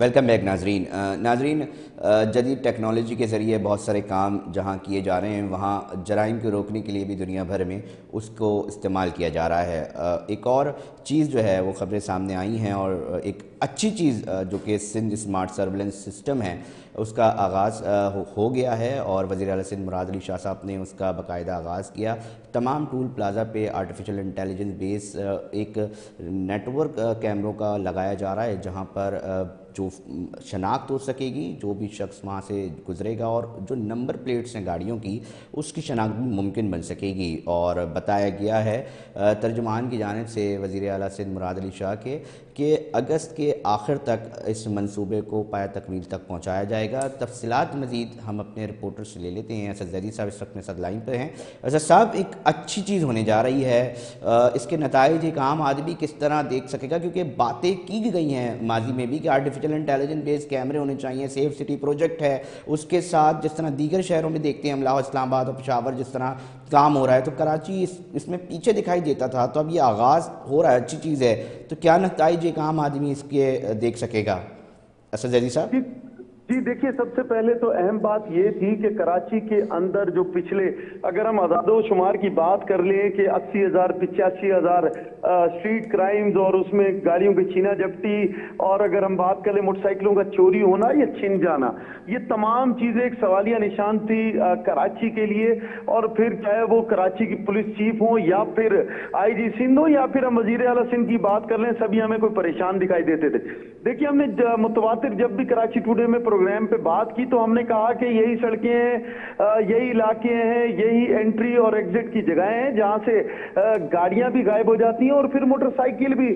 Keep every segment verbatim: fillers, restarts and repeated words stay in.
Welcome back ناظرین ناظرین جدید ٹیکنالوجی کے ذریعے بہت سارے کام جہاں کیے جا رہے ہیں وہاں جرائم کو روکنے کے لیے بھی دنیا بھر میں اس کو استعمال کیا جا رہا ہے۔ ایک اور چیز جو ہے وہ خبریں سامنے آئی ہیں اور ایک اچھی چیز جو کہ سندھ اسمارٹ سرولنس سسٹم ہے اس کا آغاز ہو گیا ہے اور وزیر اعلیٰ سندھ مراد علی شاہ صاحب نے اس کا باقاعدہ آغاز کیا۔ تمام ٹول پلازا پہ آرٹیفیشل انٹیلیجنس بیس ایک نیٹ ورک کیمروں کا لگایا جا رہا ہے جہاں پر جو شناخت ہو سکے گی، جو بھی شخص وہاں سے گزرے گا اور جو نمبر پلیٹس ہیں گاڑیوں کی اس کی شناخت بھی ممکن بن سکے گی۔ اور بتایا گیا ہے ترجمان کی جانب سے وزیر اعلیٰ سندھ مراد علی شاہ کے کہ اگست کے آخر تک اس منصوبے کو پایہ تکمیل تک پہنچایا جائے گا۔ تفصیلات مزید ہم اپنے رپورٹر سے لے لیتے ہیں۔ اسد زیدی صاحب اس وقت میں صد لائن پہ ہیں۔ اسد صاحب، ایک اچھی چیز ہونے جا رہی ہے، اس کے نتائج ایک عام آدمی کس طرح دیکھ سکے گا؟ کیونکہ باتیں کی گئی ہیں ماضی میں بھی کہ آرٹیفیشل انٹیلیجنس بیس کیمرے ہونے چاہیے، سیف سٹی پروجیکٹ ہے، اس کے ساتھ جس طرح دیگر شہروں میں دیکھتے ہیں املاؤ اسلام آباد اور پشاور جس طرح کام ہو رہا ہے، تو کراچی اس اس میں پیچھے دکھائی دیتا تھا، تو اب یہ آغاز ہو رہا ہے، اچھی چیز ہے۔ تو کیا نتائج ایک عام آدمی اس کے دیکھ سکے گا؟ اسد زیدی صاحب جی دیکھیے، سب سے پہلے تو اہم بات یہ تھی کہ کراچی کے اندر جو پچھلے اگر ہم اعداد و شمار کی بات کر لیں کہ اسی ہزار پچاسی ہزار اسٹریٹ کرائمز اور اس میں گاڑیوں کی چھینا جپٹی اور اگر ہم بات کریں موٹر سائیکلوں کا چوری ہونا یا چھن جانا، یہ تمام چیزیں ایک سوالیہ نشان تھی کراچی کے لیے۔ اور پھر چاہے وہ کراچی کی پولیس چیف ہوں یا پھر آئی جی سندھ ہو یا پھر ہم وزیر اعلیٰ سندھ کی بات کر لیں، سبھی ہمیں کوئی پریشان دکھائی دیتے تھے۔ دیکھیے، ہم نے متواتر جب بھی کراچی ٹوڈے میں پروگرام پہ بات کی تو ہم نے کہا کہ یہی سڑکیں ہیں، یہی علاقے ہیں، یہی انٹری اور ایگزٹ کی جگہیں ہیں جہاں سے گاڑیاں بھی غائب ہو جاتی ہیں اور پھر موٹر سائیکل بھی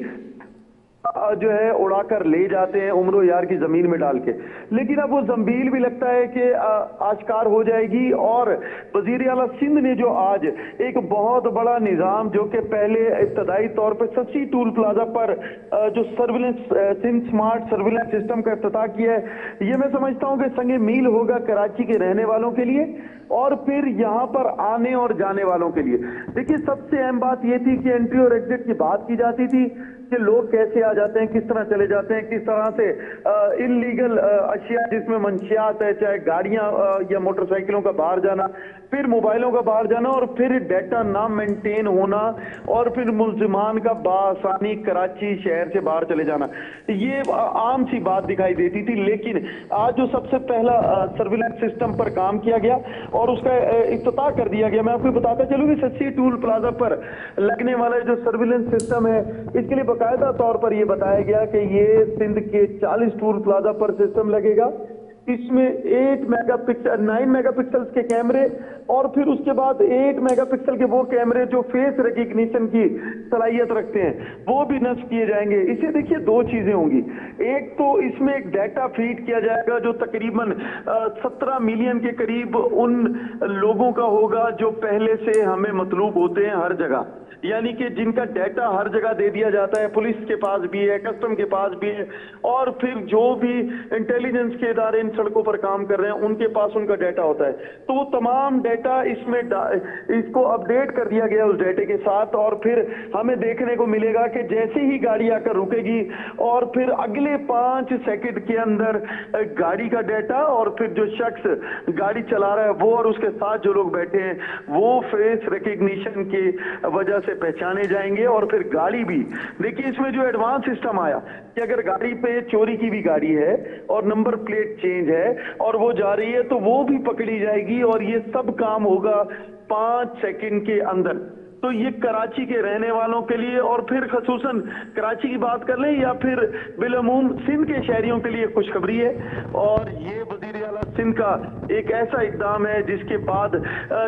جو ہے اڑا کر لے جاتے ہیں عمر و یار کی زمین میں ڈال کے۔ لیکن اب وہ زنبیل بھی لگتا ہے کہ آشکار ہو جائے گی اور وزیر اعلیٰ سندھ نے جو آج ایک بہت بڑا نظام جو کہ پہلے ابتدائی طور پر سسی ٹول پلازا پر جو surveillance Sindh smart surveillance system کا افتتاح کیا ہے، یہ میں سمجھتا ہوں کہ سنگ میل ہوگا کراچی کے رہنے والوں کے لیے اور پھر یہاں پر آنے اور جانے والوں کے لیے۔ دیکھیے، سب سے اہم بات یہ تھی کہ انٹری اور ایگزٹ کی بات کی جاتی تھی کہ لوگ کیسے آ جاتے ہیں، کس طرح چلے جاتے ہیں، کس طرح سے ان لیگل اشیاء جس میں منشیات ہے، چاہے گاڑیاں یا موٹر سائیکلوں کا باہر جانا، پھر موبائلوں کا باہر جانا اور پھر ڈیٹا نہ مینٹین ہونا اور پھر ملزمان کا بآسانی کراچی شہر سے باہر چلے جانا، یہ عام سی بات دکھائی دیتی تھی۔ لیکن آج جو سب سے پہلا سرویلنس سسٹم پر کام کیا گیا اور اس کا افتتاح کر دیا گیا، میں آپ کو بتاتا چلوں کہ سچی ٹول پلازا پر لگنے والا جو سرویلنس سسٹم ہے اس کے لیے باقاعدہ طور پر یہ بتایا گیا کہ یہ سندھ کے چالیس ٹول پلازا پر سسٹم لگے گا۔ اس میں eight mega pixel nine mega pixel کے کیمرے اور پھر اس کے بعد ایٹ میگا پکسل کے وہ کیمرے جو فیس ریکگنیشن کی صلاحیت رکھتے ہیں وہ بھی نصب کیے جائیں گے۔ اسے دیکھیے، دو چیزیں ہوں گی، ایک تو اس میں ایک ڈیٹا فیڈ کیا جائے گا جو تقریباً سترہ ملین کے قریب ان لوگوں کا ہوگا جو پہلے سے ہمیں مطلوب ہوتے ہیں ہر جگہ، یعنی کہ جن کا ڈیٹا ہر جگہ دے دیا جاتا ہے، پولیس کے پاس بھی ہے، کسٹم کے پاس بھی ہے اور پھر جو بھی انٹیلیجنس کے ادارے ان سڑکوں پر کام کر رہے ہیں ان کے پاس ان کا ڈیٹا ہوتا ہے، تو وہ تمام ڈیٹا اس میں اس کو اپڈیٹ کر دیا گیا اس ڈیٹے کے ساتھ۔ اور پھر ہمیں دیکھنے کو ملے گا کہ جیسے ہی گاڑی آ کر رکے گی اور پھر اگلے پانچ سیکنڈ کے اندر گاڑی کا ڈیٹا اور پھر جو شخص گاڑی چلا رہا ہے وہ اور اس کے ساتھ جو لوگ بیٹھے ہیں وہ فیس ریکگنیشن کی وجہ سے پہچانے جائیں گے۔ اور پھر گاڑی بھی دیکھیے، اس میں جو ایڈوانس سسٹم آیا کہ اگر گاڑی پہ چوری کی بھی گاڑی ہے اور نمبر پلیٹ چینج ہے اور وہ جا رہی ہے تو وہ بھی پکڑی جائے گی اور یہ سب کام ہوگا پانچ سیکنڈ کے اندر۔ تو یہ کراچی کے رہنے والوں کے لیے اور پھر خصوصاً کراچی کی بات کر لیں یا پھر بالعموم سندھ کے شہریوں کے لیے خوشخبری ہے۔ اور یہ وزیر اعلیٰ سندھ کا ایک ایسا اقدام ہے جس کے بعد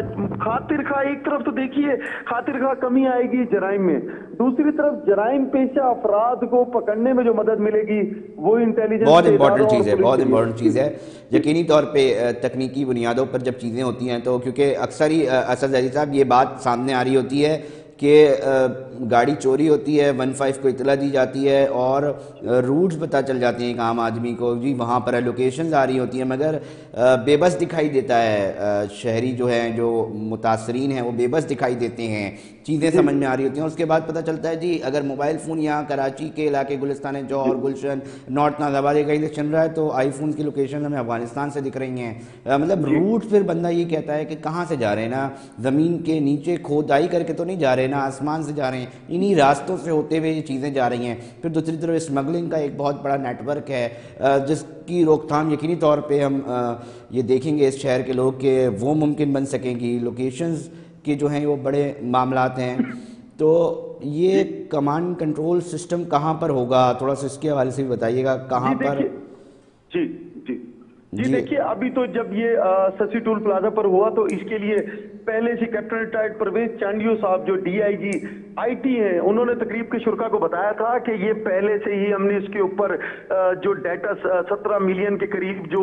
خاطر خواہ ایک طرف تو دیکھیے خاطر خواہ کمی آئے گی جرائم میں، دوسری طرف جرائم پیشہ افراد کو پکڑنے میں جو مدد ملے گی وہ انٹیلیجنس بہت امپورٹنٹ چیز ہے بہت امپورٹنٹ چیز ہے یقینی طور پہ تکنیکی بنیادوں پر جب چیزیں ہوتی ہیں تو کیونکہ اکثر ہی اسد زیدی صاحب یہ بات سامنے آ رہی ہوتی ہے کہ گاڑی چوری ہوتی ہے، ون فائیو کو اطلاع دی جاتی ہے اور روٹس پتہ چل جاتے ہیں ایک عام آدمی کو، جی وہاں پر لوکیشنز آ رہی ہوتی ہیں، مگر بے بس دکھائی دیتا ہے، شہری جو ہیں جو متاثرین ہیں وہ بے بس دکھائی دیتے ہیں، چیزیں سمجھ میں آ رہی ہوتی ہیں۔ اس کے بعد پتہ چلتا ہے جی اگر موبائل فون یہاں کراچی کے علاقے گلستان جوہر، گلشن، نارتھ نازآباد کہیں سے چل رہا ہے تو آئی فون کی لوکیشن ہمیں افغانستان سے دکھ رہی ہیں، مطلب روٹ پھر بندہ یہ کہتا ہے کہ کہاں سے جا رہے ہیں، نا زمین کے نیچے کھودائی کر کے تو نہیں جا رہے، نا آسمان سے جا رہے ہیں، انہی راستوں سے ہوتے ہوئے یہ چیزیں جا رہی ہیں۔ پھر دوسری طرف اسمگلنگ کا ایک بہت بڑا نیٹ ورک ہے جس کی روک تھام یقینی طور پہ ہم یہ دیکھیں گے اس شہر کے لوگ کہ وہ ممکن بن سکیں گی، لوکیشنز کے جو ہیں وہ بڑے معاملات ہیں۔ تو یہ کمانڈ کنٹرول سسٹم کہاں پر ہوگا، تھوڑا سا اس کے حوالے سے بھی بتائیے گا کہاں پر؟ جی جی جی دیکھیے ابھی تو جب یہ سسی ٹول پلازا پر ہوا تو اس کے لیے پہلے سے کیپٹن ریٹائرڈ پرویز چانڈیو صاحب جو D I G I T ہیں انہوں نے تقریب کے شرکا کو بتایا تھا کہ یہ پہلے سے ہی ہم نے اس کے اوپر جو ڈیٹا سترہ ملین کے قریب جو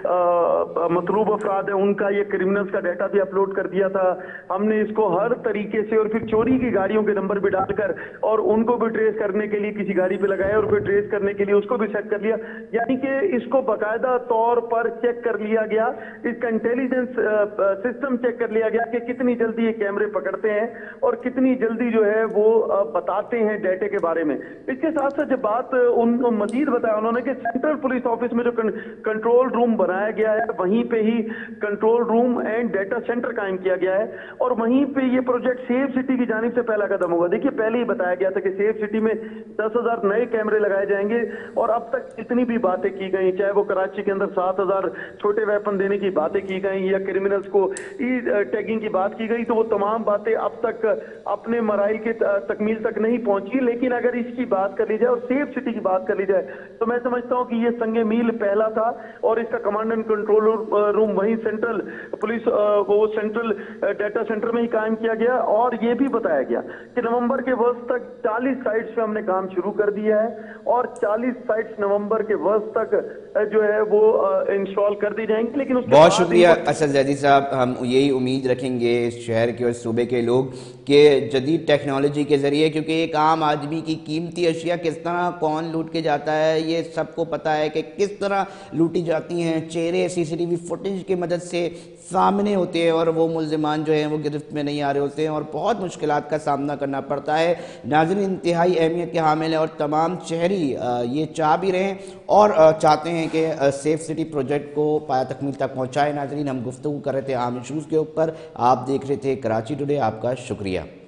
مطلوب افراد ہیں ان کا یہ کرمنلز کا ڈیٹا بھی اپلوڈ کر دیا تھا، ہم نے اس کو ہر طریقے سے اور پھر چوری کی گاڑیوں کے نمبر بھی ڈال کر اور ان کو بھی ٹریس کرنے کے لیے کسی گاڑی پہ لگایا اور پھر ٹریس کرنے کے لیے اس کو بھی سیٹ کر لیا، یعنی کہ اس کو باقاعدہ طور پر چیک کر لیا گیا، اس کا انٹیلیجنس سسٹم چیک کر لیا گیا کہ کتنی جلدی یہ کیمرے پکڑتے ہیں اور کتنی جلدی جو ہے وہ بتاتے ہیں ڈیٹے کے بارے میں۔ اس کے ساتھ ساتھ جب بات ان کو مزید بتایا انہوں نے کہ سینٹرل پولیس آفس میں جو کنٹرول روم بنایا گیا ہے وہیں پہ ہی control room and data centre قائم کیا گیا ہے اور وہیں پہ یہ پروجیکٹ سیف سٹی کی جانب سے پہلا قدم ہوگا۔ دیکھیے پہلے ہی بتایا گیا تھا کہ سیف سٹی میں دس ہزار نئے کیمرے لگائے جائیں گے اور اب تک جتنی بھی باتیں کی گئی چاہے وہ کراچی کے اندر سات ہزار چھوٹے ویپن دینے کی باتیں کی گئی یا کرمنلز کو ای ٹیگنگ کی بات کی گئی تو وہ تمام باتیں اب تک اپنے مراحل کے تکمیل تک نہیں پہنچی، لیکن اگر اس کی بات کر لی جائے اور سیف سٹی کی بات کر لی جائے تو میں سمجھتا ہوں کہ یہ سنگ میل پہلا تھا اور اس کا کمانڈ اینڈ کنٹرول روم وہیں سینٹرل پولیس وہ سینٹرل ڈیٹا سینٹر میں ہی قائم کیا گیا اور یہ بھی بتایا گیا کہ نومبر کے وسط تک چالیس سائٹس پہ ہم نے کام شروع کر دیا ہے اور چالیس سائٹس نومبر کے وسط تک جو ہے وہ انسٹال کر دی جائیں گی۔ لیکن اس بہت شکریہ اسد زیدی صاحب، ہم یہی امید رکھیں گے اس شہر کے اور صوبے کے لوگ کہ جدید ٹیکنالوجی کے ذریعے، کیونکہ ایک عام آدمی کی قیمتی اشیاء کس طرح کون لوٹ کے جاتا ہے یہ سب کو پتہ ہے کہ کس طرح لوٹی جاتی ہیں، چہرے سی سی ٹی وی فوٹیج کی مدد سے سامنے ہوتے ہیں اور وہ ملزمان جو ہیں وہ گرفت میں نہیں آ رہے ہوتے ہیں اور بہت مشکلات کا سامنا کرنا پڑتا ہے۔ ناظرین انتہائی اہمیت کے حامل ہیں اور تمام شہری یہ چاہ بھی رہے ہیں اور چاہتے ہیں کہ سیف سٹی پروجیکٹ کو پایا تکمیل تک پہنچائے۔ ناظرین ہم گفتگو کر رہے تھے عام ایشوز کے اوپر، آپ دیکھ رہے تھے کراچی ٹوڈے، آپ کا شکریہ۔